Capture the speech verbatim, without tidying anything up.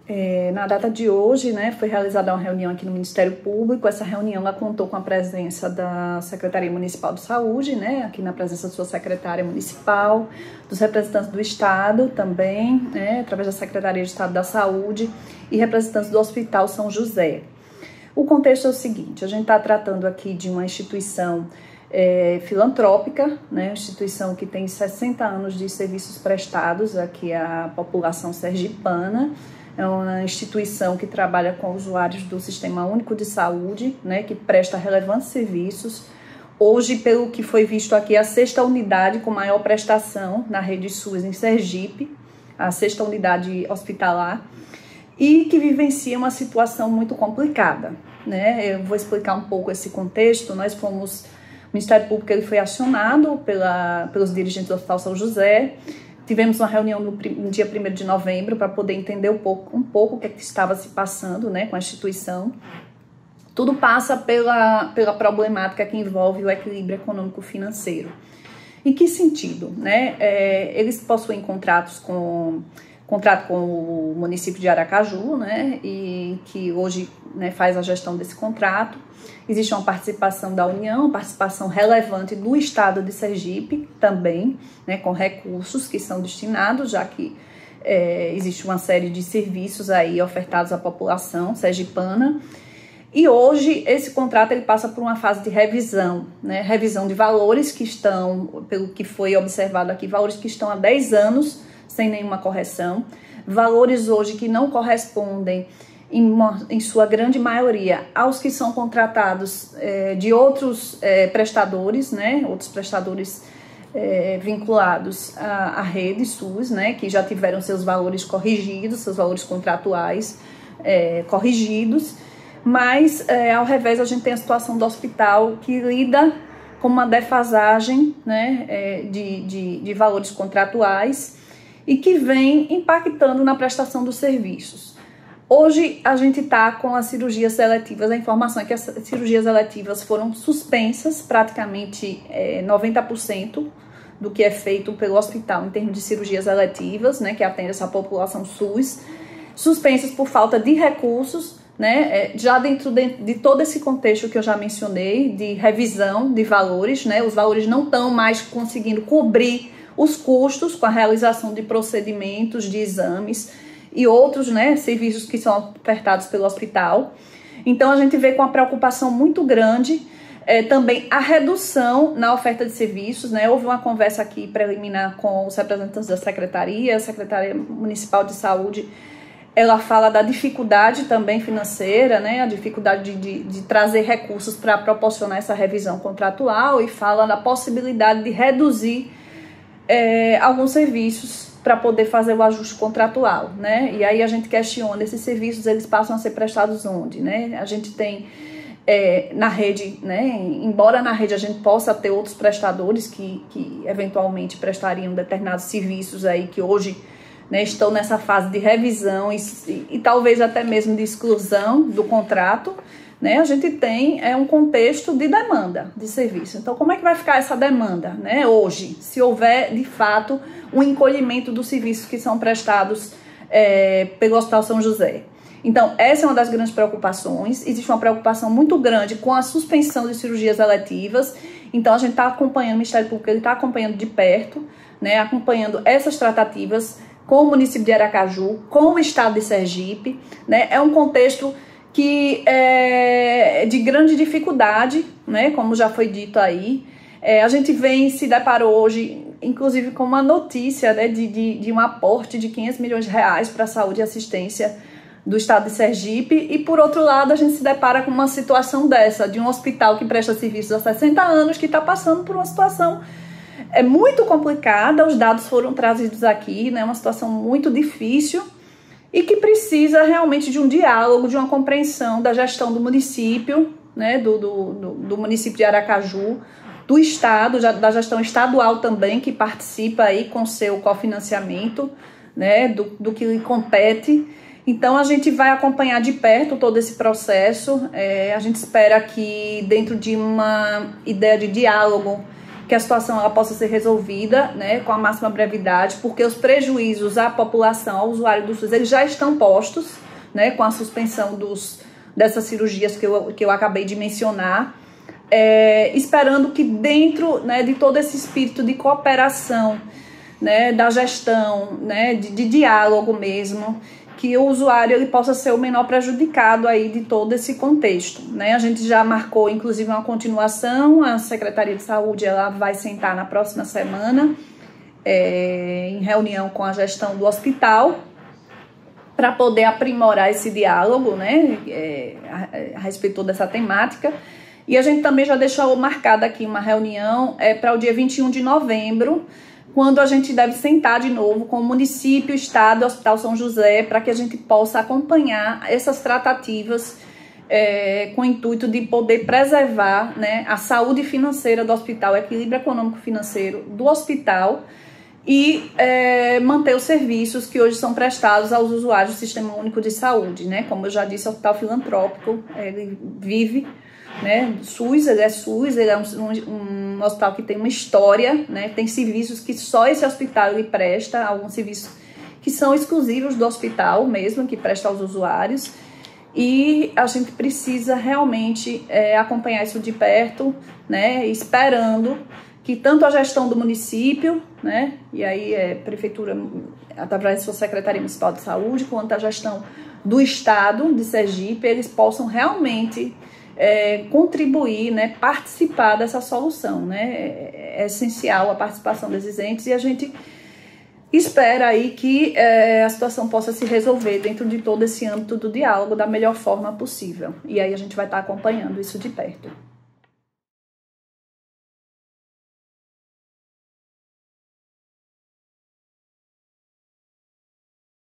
É, na data de hoje, né, foi realizada uma reunião aqui no Ministério Público. Essa reunião ela contou com a presença da Secretaria Municipal de Saúde, né, aqui na presença da sua secretária municipal, dos representantes do Estado também, né, através da Secretaria de Estado da Saúde e representantes do Hospital São José. O contexto é o seguinte: a gente está tratando aqui de uma instituição é, filantrópica, né, instituição que tem sessenta anos de serviços prestados aqui à população sergipana. É uma instituição que trabalha com usuários do Sistema Único de Saúde, né, que presta relevantes serviços. Hoje, pelo que foi visto aqui, a sexta unidade com maior prestação na rede SUS em Sergipe, a sexta unidade hospitalar, e que vivencia uma situação muito complicada, né? Eu vou explicar um pouco esse contexto. Nós fomos, o Ministério Público ele foi acionado pela, pelos dirigentes do Hospital São José. Tivemos uma reunião no, no dia primeiro de novembro para poder entender um pouco, um pouco o que, é que estava se passando, né, com a instituição. Tudo passa pela, pela problemática que envolve o equilíbrio econômico-financeiro. Em que sentido? Né? É, eles possuem contratos com, contrato com o município de Aracaju, né, e que hoje, né, faz a gestão desse contrato. Existe uma participação da União, uma participação relevante do Estado de Sergipe também, né, com recursos que são destinados, já que é, existe uma série de serviços aí ofertados à população sergipana. E hoje esse contrato ele passa por uma fase de revisão, né, revisão de valores que estão, pelo que foi observado aqui, valores que estão há dez anos sem nenhuma correção, valores hoje que não correspondem Em, uma, em sua grande maioria, aos que são contratados é, de outros é, prestadores, né, outros prestadores é, vinculados à, à rede SUS, né, que já tiveram seus valores corrigidos, seus valores contratuais é, corrigidos, mas é, ao revés a gente tem a situação do hospital que lida com uma defasagem, né, é, de, de, de valores contratuais e que vem impactando na prestação dos serviços. Hoje a gente está com as cirurgias eletivas. A informação é que as cirurgias eletivas foram suspensas, praticamente é, noventa por cento do que é feito pelo hospital em termos de cirurgias eletivas, né, que atende essa população SUS, suspensas por falta de recursos, né, é, já dentro de, de todo esse contexto que eu já mencionei, de revisão de valores, né, os valores não estão mais conseguindo cobrir os custos com a realização de procedimentos, de exames e outros, né, serviços que são ofertados pelo hospital. Então a gente vê com uma preocupação muito grande é, também a redução na oferta de serviços, né? Houve uma conversa aqui preliminar com os representantes da Secretaria, a Secretaria Municipal de Saúde, ela fala da dificuldade também financeira, né, a dificuldade de, de, de trazer recursos para proporcionar essa revisão contratual, e fala da possibilidade de reduzir é, alguns serviços para poder fazer o ajuste contratual, né? E aí a gente questiona, esses serviços eles passam a ser prestados onde, né? A gente tem é, na rede, né? Embora na rede a gente possa ter outros prestadores que, que eventualmente prestariam determinados serviços aí que hoje, né, estão nessa fase de revisão e, e, e talvez até mesmo de exclusão do contrato, né? A gente tem é, um contexto de demanda de serviço. Então, como é que vai ficar essa demanda, né, hoje, se houver, de fato, um encolhimento dos serviços que são prestados é, pelo Hospital São José? Então, essa é uma das grandes preocupações. Existe uma preocupação muito grande com a suspensão de cirurgias eletivas. Então, a gente está acompanhando, o Ministério Público está acompanhando de perto, né, acompanhando essas tratativas com o município de Aracaju, com o estado de Sergipe, né? É um contexto que é de grande dificuldade, né, como já foi dito aí. É, a gente vem, se deparou hoje, inclusive, com uma notícia, né, de, de, de um aporte de quinhentos milhões de reais para a saúde e assistência do estado de Sergipe, e por outro lado a gente se depara com uma situação dessa, de um hospital que presta serviços há sessenta anos, que está passando por uma situação é muito complicada. Os dados foram trazidos aqui, né, uma situação muito difícil, e que precisa realmente de um diálogo, de uma compreensão da gestão do município, né, do, do, do, do município de Aracaju, do estado, da gestão estadual também, que participa aí com seu cofinanciamento, né, do, do que lhe compete. Então a gente vai acompanhar de perto todo esse processo. É, a gente espera que, dentro de uma ideia de diálogo que a situação ela possa ser resolvida, né, com a máxima brevidade, porque os prejuízos à população, ao usuário do SUS, eles já estão postos, né, com a suspensão dos, dessas cirurgias que eu, que eu acabei de mencionar, é, esperando que dentro, né, de todo esse espírito de cooperação, né, da gestão, né, de, de diálogo mesmo, que o usuário ele possa ser o menor prejudicado aí de todo esse contexto, né? A gente já marcou, inclusive, uma continuação, a Secretaria de Saúde ela vai sentar na próxima semana, é, em reunião com a gestão do hospital, para poder aprimorar esse diálogo, né, é, a, a respeito dessa temática. E a gente também já deixou marcada aqui uma reunião é, para o dia vinte e um de novembro, quando a gente deve sentar de novo com o município, o estado, o Hospital São José, para que a gente possa acompanhar essas tratativas é, com o intuito de poder preservar, né, a saúde financeira do hospital, o equilíbrio econômico-financeiro do hospital e é, manter os serviços que hoje são prestados aos usuários do Sistema Único de Saúde, né? Como eu já disse, o Hospital Filantrópico, ele vive, né, SUS, ele é SUS, ele é um, um, um hospital que tem uma história, né, tem serviços que só esse hospital ele presta, alguns serviços que são exclusivos do hospital mesmo, que presta aos usuários, e a gente precisa realmente é, acompanhar isso de perto, né, esperando que tanto a gestão do município, né, e aí é prefeitura, através da sua Secretaria Municipal de Saúde, quanto a gestão do estado de Sergipe, eles possam realmente É, contribuir, né, participar dessa solução, né? É, é essencial a participação desses entes e a gente espera aí que é, a situação possa se resolver dentro de todo esse âmbito do diálogo da melhor forma possível. E aí a gente vai estar acompanhando isso de perto.